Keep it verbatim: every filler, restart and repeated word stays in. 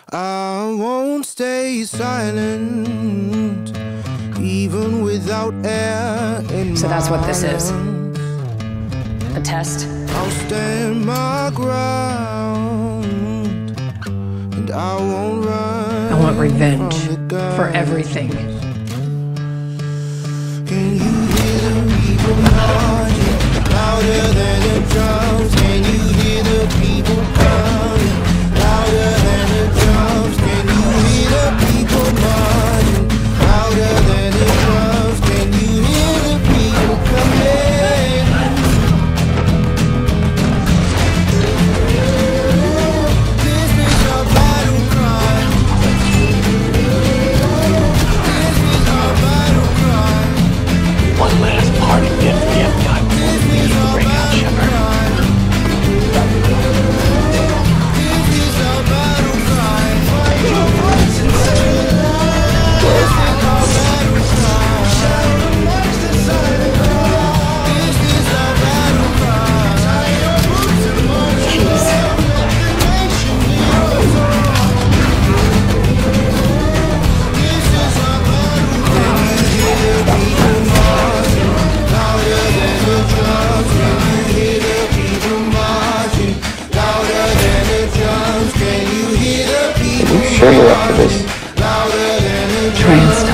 I won't stay silent, even without air in So that's what this is. lungs. A test? I'll stand my ground, and I won't run. I want revenge from the for guns. everything. Can you hear the people marching louder than the drums? Can you hear the people coming louder than the drums? Can you hear the people marching louder than the drums? Can you hear the people coming? This is our battle cry. This is our battle cry. One last parting gift we have got before we leave to bring out Shepard. Sure you're up for this? Try and